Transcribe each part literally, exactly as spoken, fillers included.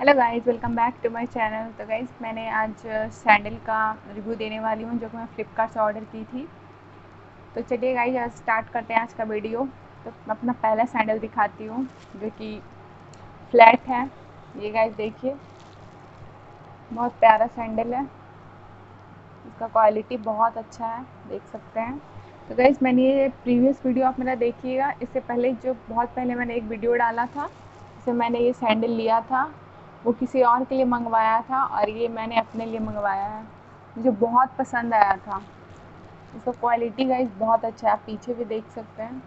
Hello guys, welcome back to my channel. तो guys मैंने आज सैंडल का रिव्यू देने वाली हूँ जो कि मैं फ्लिपकार्ट से ऑर्डर की थी। तो चलिए गाइस आज स्टार्ट करते हैं आज का वीडियो। तो मैं अपना पहला सैंडल दिखाती हूँ जो कि फ्लैट है। ये गाइस देखिए, बहुत प्यारा सैंडल है। इसका क्वालिटी बहुत अच्छा है, देख सकते हैं। तो गाइस मैंने ये प्रीवियस वीडियो आप मेरा देखिएगा। इससे पहले जो बहुत पहले मैंने एक वीडियो डाला था जिसमें मैंने ये सैंडल लिया था, वो किसी और के लिए मंगवाया था और ये मैंने अपने लिए मंगवाया है। मुझे बहुत पसंद आया था। इसका क्वालिटी गाइस बहुत अच्छा है, आप पीछे भी देख सकते हैं।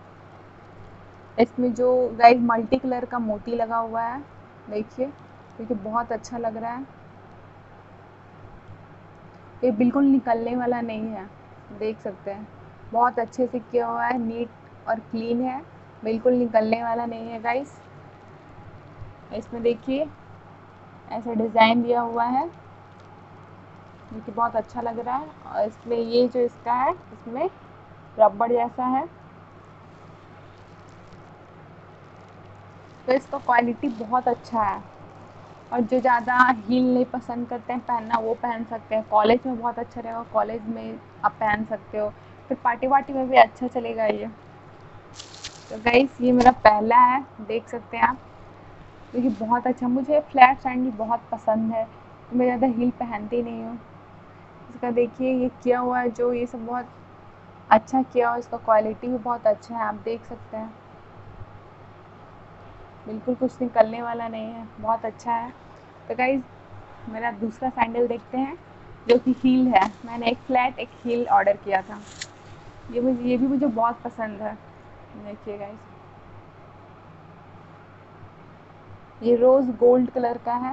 इसमें जो गाइस मल्टी कलर का मोती लगा हुआ है, देखिए, क्योंकि बहुत अच्छा लग रहा है। ये बिल्कुल निकलने वाला नहीं है, देख सकते हैं। बहुत अच्छे से किया हुआ है, नीट और क्लीन है, बिल्कुल निकलने वाला नहीं है गाइस। इसमें देखिए ऐसा डिज़ाइन दिया हुआ है जो कि बहुत अच्छा लग रहा है। और इसमें ये जो इसका है, इसमें रबड़ जैसा है। तो इसका क्वालिटी बहुत अच्छा है। और जो ज़्यादा हील नहीं पसंद करते हैं पहनना, वो पहन सकते हैं। कॉलेज में बहुत अच्छा रहेगा, कॉलेज में आप पहन सकते हो, फिर पार्टी वार्टी में भी अच्छा चलेगा ये। तो गाइस ये मेरा पहला है, देख सकते हैं आप। तो ये बहुत अच्छा, मुझे फ्लैट सैंडल बहुत पसंद है, तो मैं ज़्यादा हील पहनती नहीं हूँ। इसका देखिए ये किया हुआ है, जो ये सब बहुत अच्छा किया हुआ है। इसका क्वालिटी भी बहुत अच्छा है, आप देख सकते हैं। बिल्कुल कुछ निकलने वाला नहीं है, बहुत अच्छा है। तो गाइस मेरा दूसरा सैंडल देखते हैं जो कि हील है। मैंने एक फ्लैट एक हील ऑर्डर किया था। ये मुझे ये भी मुझे बहुत पसंद है। देखिए गाइस, ये रोज़ गोल्ड कलर का है,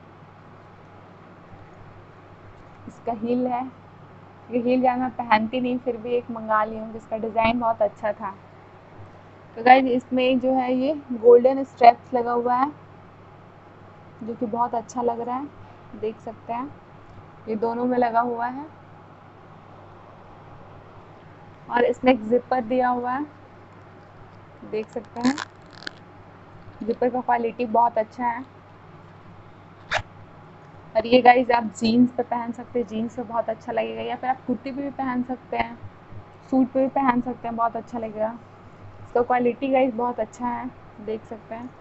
इसका हील है। ये हील ज़्यादा मैं पहनती नहीं, फिर भी एक मंगा ली हूँ जिसका डिज़ाइन बहुत अच्छा था। तो गाइस इसमें जो है ये गोल्डन स्ट्रैप्स लगा हुआ है जो कि बहुत अच्छा लग रहा है, देख सकते हैं। ये दोनों में लगा हुआ है और इसमें एक ज़िपर दिया हुआ है, देख सकते हैं। ज़िपर का क्वालिटी बहुत अच्छा है। और ये गाइस आप जीन्स पे पहन सकते हैं, जीन्स पे बहुत अच्छा लगेगा, या फिर आप कुर्ती पे भी पहन सकते हैं, सूट पे भी पहन सकते हैं, बहुत अच्छा लगेगा। इसका क्वालिटी गाइस बहुत अच्छा है, देख सकते हैं।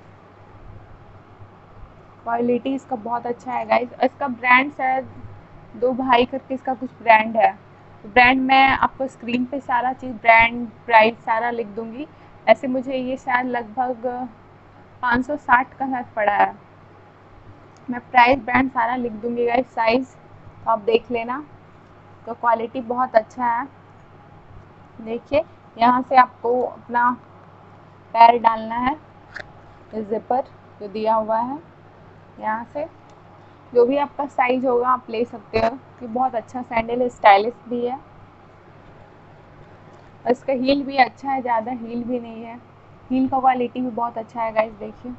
क्वालिटी इसका बहुत अच्छा है गाइस। इसका ब्रांड शायद दो भाई करके इसका कुछ ब्रांड है। ब्रांड मैं आपको स्क्रीन पे सारा चीज़, ब्रांड, प्राइस सारा लिख दूंगी। ऐसे मुझे ये शायद लगभग पाँच सौ साठ का शायद पड़ा है। मैं प्राइस ब्रांड सारा लिख दूंगी गाइस, साइज़ तो आप देख लेना। तो क्वालिटी बहुत अच्छा है। देखिए यहाँ से आपको अपना पैर डालना है, ज़िपर जो दिया हुआ है, यहाँ से जो भी आपका साइज होगा आप ले सकते हो। ये बहुत अच्छा सैंडल है, स्टाइलिश भी है। और इसका हील भी अच्छा है, ज़्यादा हील भी नहीं है। हील का क्वालिटी भी बहुत अच्छा है गाइस, देखिए।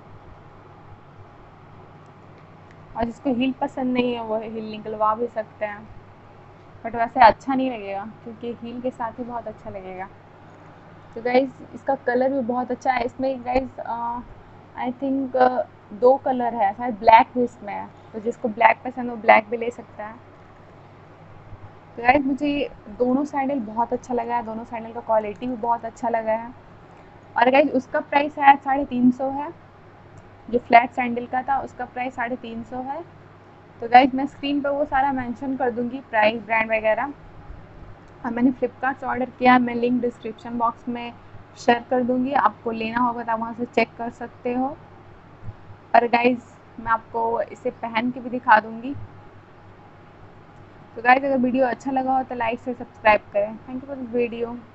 और जिसको हील पसंद नहीं है वो हील निकलवा भी सकते हैं, बट वैसे अच्छा नहीं लगेगा क्योंकि हील के साथ ही बहुत अच्छा लगेगा। तो गाइस इसका कलर भी बहुत अच्छा है। इसमें गाइस आई थिंक दो कलर है, शायद ब्लैक भी इसमें है, तो जिसको ब्लैक पसंद है वो ब्लैक भी ले सकता है। तो गाइस मुझे ये दोनों सैंडल बहुत अच्छा लगा है, दोनों सैंडल का क्वालिटी भी बहुत अच्छा लगा है। और गाइस उसका प्राइस शायद साढ़े तीन सौ है, जो फ्लैट सैंडल का था उसका प्राइस साढ़े तीन सौ है। तो गाइस मैं स्क्रीन पर वो सारा मेंशन कर दूंगी, प्राइस, ब्रांड वगैरह। और मैंने फ्लिपकार्ट से ऑर्डर किया, मैं लिंक डिस्क्रिप्शन बॉक्स में शेयर कर दूंगी, आपको लेना होगा तो आप वहाँ से चेक कर सकते हो। और गाइस मैं आपको इसे पहन के भी दिखा दूंगी। तो गाइस अगर वीडियो अच्छा लगा हो तो लाइक से सब्सक्राइब करें। Thank you for this video.